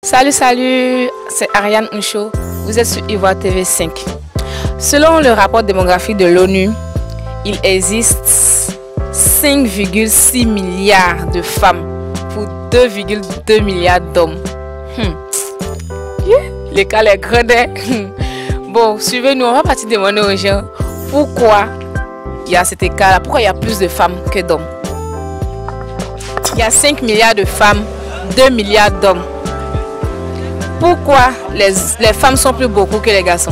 Salut, c'est Ariane Uncho, vous êtes sur Ivoire TV 5. Selon le rapport démographique de l'ONU, il existe 5,6 milliards de femmes pour 2,2 milliards d'hommes. L'écart est grand. Bon, suivez-nous, on va partir demander aux gens pourquoi il y a cet écart-là, pourquoi il y a plus de femmes que d'hommes. Il y a 5 milliards de femmes, 2 milliards d'hommes. Pourquoi les femmes sont plus beaucoup que les garçons?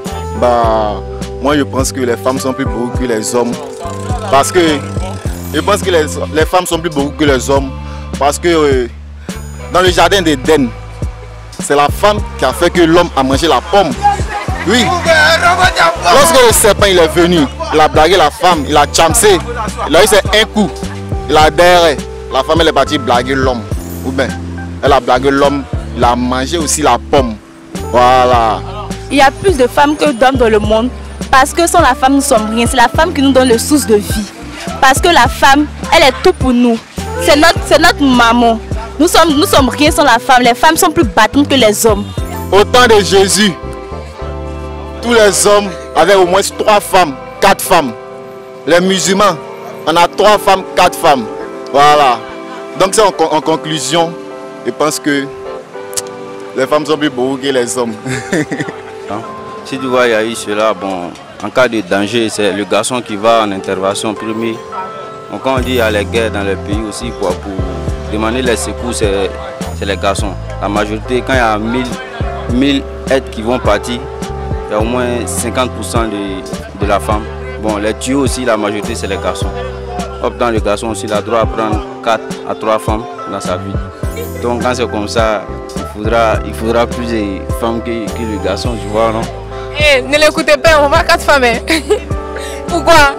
Moi je pense que les femmes sont plus beaucoup que les hommes. Parce que je pense que les femmes sont plus beaucoup que les hommes. Parce que dans le jardin d'Éden, c'est la femme qui a fait que l'homme a mangé la pomme. Oui. Lorsque le serpent il est venu, il a blagué la femme, il a chamsé. Il a eu un coup. Il a derrière. La femme elle est partie blaguer l'homme. Ou bien, elle a blagué l'homme. Il a mangé aussi la pomme. Voilà. Il y a plus de femmes que d'hommes dans le monde parce que sans la femme nous sommes rien. C'est la femme qui nous donne le source de vie. Parce que la femme, elle est tout pour nous. C'est notre maman. Nous sommes rien sans la femme. Les femmes sont plus battantes que les hommes. Au temps de Jésus, tous les hommes avaient au moins 3 femmes, 4 femmes. Les musulmans, on a 3 femmes, 4 femmes. Voilà. Donc c'est en conclusion, je pense que les femmes sont plus beaux que les hommes. Si tu vois, il y a eu cela, bon, en cas de danger, c'est le garçon qui va en intervention premier. Donc quand on dit qu'il y a les guerres dans le pays aussi, quoi, pour demander les secours, c'est les garçons. La majorité, quand il y a 1000 aides qui vont partir, il y a au moins 50% de la femme. Bon, les tuyaux aussi, la majorité, c'est les garçons. Dans le garçon aussi, il a droit à prendre 4 à 3 femmes dans sa vie. Donc quand c'est comme ça, il faudra plus de femmes que le garçon, tu vois, non? Ne l'écoutez pas, on va 4 femmes. Pourquoi?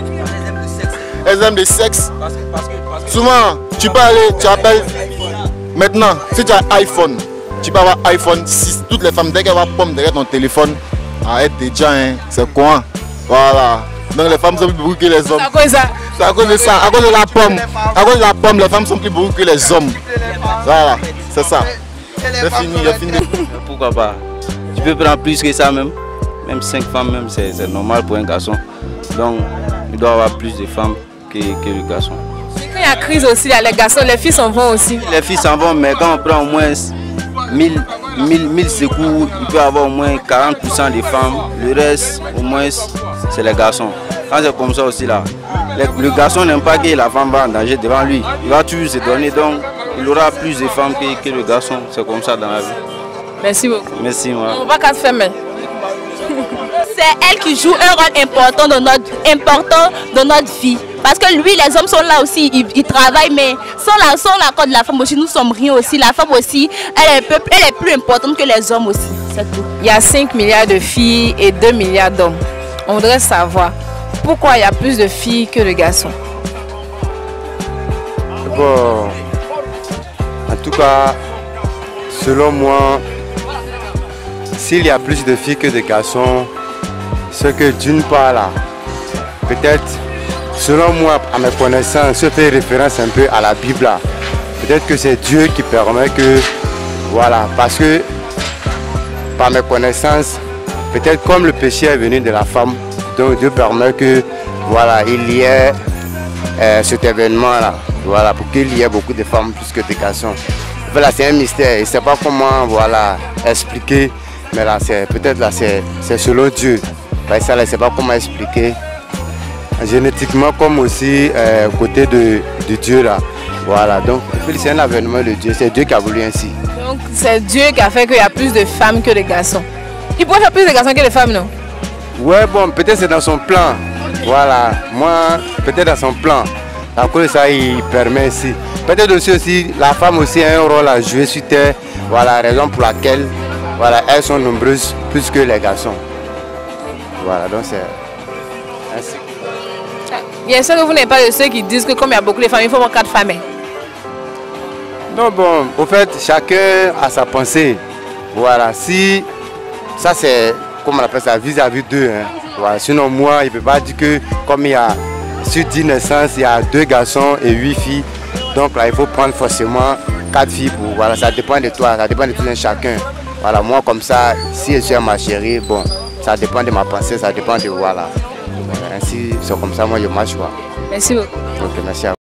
Elles aiment le sexe. Souvent, tu peux aller, tu appelles. Maintenant, si tu as iPhone, tu peux avoir iPhone 6. Toutes les femmes, dès qu'elles voient pomme derrière ton téléphone, arrête déjà, hein, c'est quoi? Voilà. Donc les femmes sont plus beaucoup que les hommes. C'est à cause de ça, à cause de la pomme. À cause de la pomme, les femmes sont plus beaucoup que les hommes. Voilà, c'est ça. C'est fini, j'ai fini. Pourquoi pas? Tu peux prendre plus que ça même. Même 5 femmes, même c'est normal pour un garçon. Donc il doit y avoir plus de femmes que le garçon. Quand il y a crise aussi, il y a les garçons, les filles s'en vont aussi. Les filles s'en vont, mais quand on prend au moins 1000 secours, il peut y avoir au moins 40% des femmes. Le reste, au moins, c'est les garçons. Quand c'est comme ça aussi là, le garçon n'aime pas que la femme va en danger devant lui. Il va toujours se donner, donc il aura plus de femmes que le garçon. C'est comme ça dans la vie. Merci beaucoup. Merci, moi. On va 4 femmes. C'est elle qui joue un rôle important dans notre vie. Parce que lui, les hommes sont là aussi, ils travaillent, mais sans l'accord de la femme aussi, nous sommes rien aussi. La femme aussi, elle est plus importante que les hommes aussi. C'est tout. Il y a 5 milliards de filles et 2 milliards d'hommes. On voudrait savoir pourquoi il y a plus de filles que de garçons. Bon, en tout cas, selon moi, s'il y a plus de filles que de garçons, c'est que d'une part là, peut-être, selon moi, à mes connaissances, je fais référence un peu à la Bible là. Peut-être que c'est Dieu qui permet que, voilà, parce que, par mes connaissances, peut-être comme le péché est venu de la femme, donc Dieu permet que, voilà, il y ait cet événement là, voilà, pour qu'il y ait beaucoup de femmes plus que de garçons. Voilà, c'est un mystère, je ne sais pas comment, voilà, expliquer, mais là, peut-être là, c'est selon Dieu. Parce que ça, je ne sais pas comment expliquer. Génétiquement, comme aussi côté de Dieu là. Voilà, donc c'est un avènement de Dieu, c'est Dieu qui a voulu ainsi. Donc c'est Dieu qui a fait qu'il y a plus de femmes que de garçons. Il pourrait faire plus de garçons que de femmes, non? Ouais, bon, peut-être c'est dans son plan. Voilà, moi, peut-être dans son plan. À cause de ça, il permet ici. Peut-être aussi, la femme aussi a un rôle à jouer sur terre. Voilà, raison pour laquelle, voilà, elles sont nombreuses plus que les garçons. Voilà, donc c'est ainsi. Bien sûr que vous n'êtes pas de ceux qui disent que comme il y a beaucoup de femmes, il faut avoir 4 femmes. Non, bon, au fait, chacun a sa pensée. Voilà, si ça c'est, comment on appelle ça, vis-à-vis d'eux. Hein. Voilà, sinon moi, il ne peut pas dire que comme il y a sur 10 naissances, il y a 2 garçons et 8 filles. Donc là, il faut prendre forcément 4 filles pour, voilà, ça dépend de toi, ça dépend de tout un chacun. Voilà, moi comme ça, si je suis ma chérie, bon, ça dépend de ma pensée, ça dépend de, voilà. Ainsi, c'est comme ça, moi je marche quoi. Merci beaucoup. Ok, merci à vous.